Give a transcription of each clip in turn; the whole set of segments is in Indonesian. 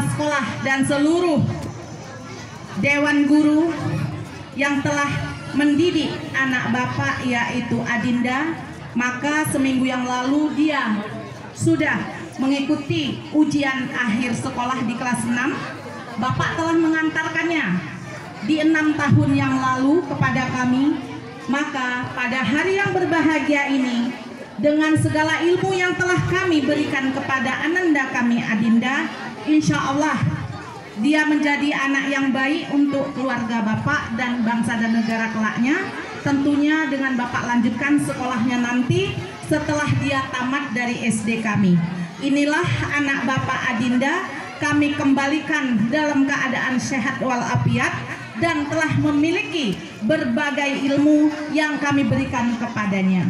kepala sekolah dan seluruh dewan guru yang telah mendidik anak Bapak yaitu Adinda, maka seminggu yang lalu dia sudah mengikuti ujian akhir sekolah di kelas 6. Bapak telah mengantarkannya di 6 tahun yang lalu kepada kami. Maka pada hari yang berbahagia ini, dengan segala ilmu yang telah kami berikan kepada ananda kami Adinda, insya Allah dia menjadi anak yang baik untuk keluarga Bapak dan bangsa dan negara kelaknya. Tentunya dengan Bapak lanjutkan sekolahnya nanti setelah dia tamat dari SD kami. Inilah anak Bapak Adinda, kami kembalikan dalam keadaan sehat walafiat dan telah memiliki berbagai ilmu yang kami berikan kepadanya.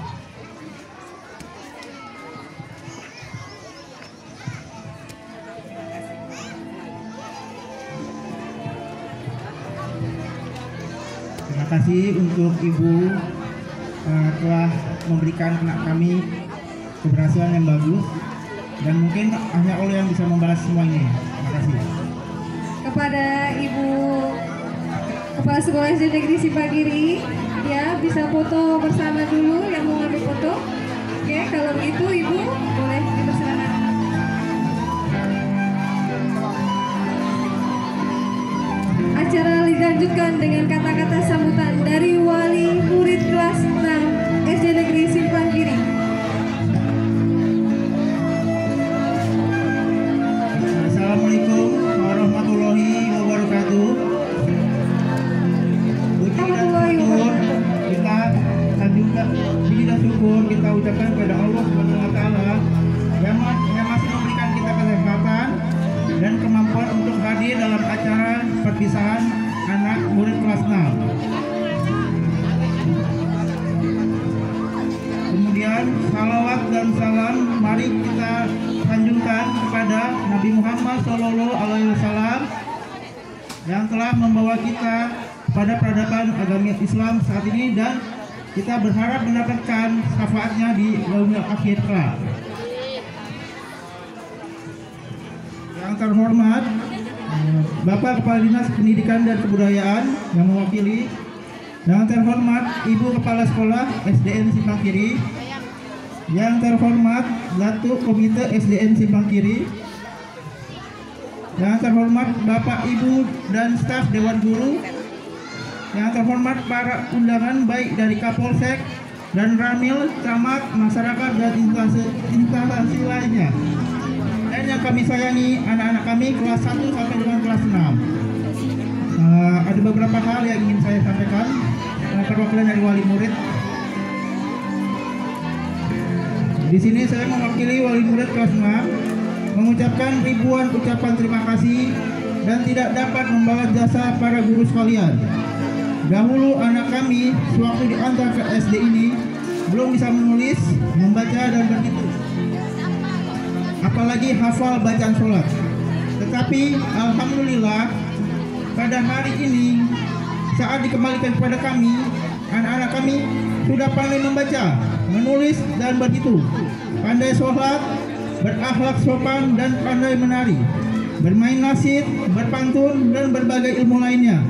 Terima kasih untuk Ibu telah memberikan anak kami keberhasilan yang bagus, dan mungkin hanya Allah yang bisa membalas semua ini. Terima kasih. Kepada Ibu Kepala Sekolah SD Negeri Simpangkiri, ya bisa foto bersama dulu yang mau ambil foto. Oke, kalau begitu Ibu boleh dipersilakan. Acara dilanjutkan dengan kata-kata sambutan dari wali murid kelas 6 SD Negeri Simpangkiri. Assalamualaikum warahmatullahi wabarakatuh. Puji dan syukur kita lanjutkan, puji dan syukur kita ucapkan kepada Allah Subhanahu wa Ta'ala yang masih memberikan kita kesehatan dan kemampuan untuk hadir dalam acara perpisahan anak murid kelas 6. Kemudian salawat dan salam mari kita sanjungkan kepada Nabi Muhammad SAW yang telah membawa kita pada peradaban agama Islam saat ini, dan kita berharap mendapatkan syafaatnya di yaumil akhir kelak. Yang terhormat Bapak Kepala Dinas Pendidikan dan Kebudayaan yang mewakili, yang terhormat Ibu Kepala Sekolah SDN Simpangkiri, yang terhormat Datuk Komite SDN Simpangkiri, yang terhormat Bapak Ibu dan staf Dewan Guru, yang terhormat para undangan baik dari Kapolsek dan Ramil, Camat, masyarakat dan instansi lainnya. Dan yang kami sayangi anak-anak kami kelas 1 sampai dengan kelas 6. Ada beberapa hal yang ingin saya sampaikan perwakilan dari wali murid. Di sini saya mewakili wali murid kelas 6 mengucapkan ribuan ucapan terima kasih dan tidak dapat membalas jasa para guru sekalian. Dahulu anak kami sewaktu diantar ke SD ini belum bisa menulis, membaca dan berhitung, apalagi hafal bacaan sholat. Tetapi alhamdulillah pada hari ini saat dikembalikan kepada kami, anak-anak kami sudah pandai membaca, menulis dan berhitung, pandai sholat, berakhlak sopan dan pandai menari, bermain nasyid, berpantun dan berbagai ilmu lainnya.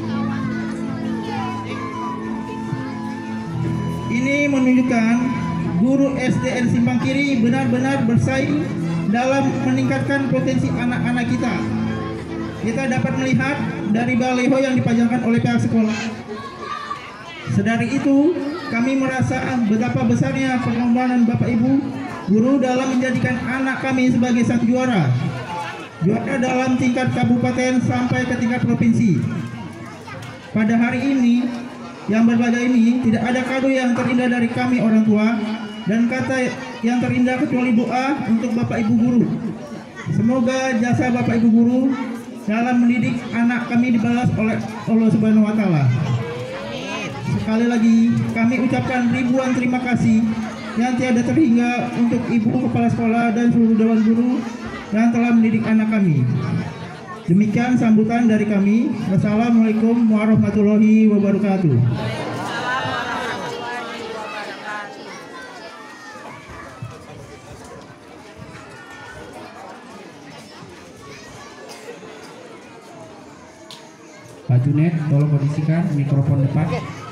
Ini menunjukkan guru SDN Simpangkiri benar-benar bersaing dalam meningkatkan potensi anak-anak kita. Kita dapat melihat dari baliho yang dipajangkan oleh pihak sekolah. Sedari itu, kami merasa betapa besarnya pengorbanan Bapak Ibu guru dalam menjadikan anak kami sebagai sang juara. Juara dalam tingkat kabupaten sampai ke tingkat provinsi. Pada hari ini yang berbahagia ini, tidak ada kado yang terindah dari kami orang tua dan kata yang terindah kecuali doa untuk Bapak Ibu guru. Semoga jasa Bapak Ibu guru dalam mendidik anak kami dibalas oleh Allah Subhanahu wa Ta'ala. Sekali lagi kami ucapkan ribuan terima kasih yang tiada terhingga untuk Ibu Kepala Sekolah dan seluruh dewan guru yang telah mendidik anak kami. Demikian sambutan dari kami. Wassalamualaikum warahmatullahi wabarakatuh. Pak Junet, tolong kondisikan mikrofon depan.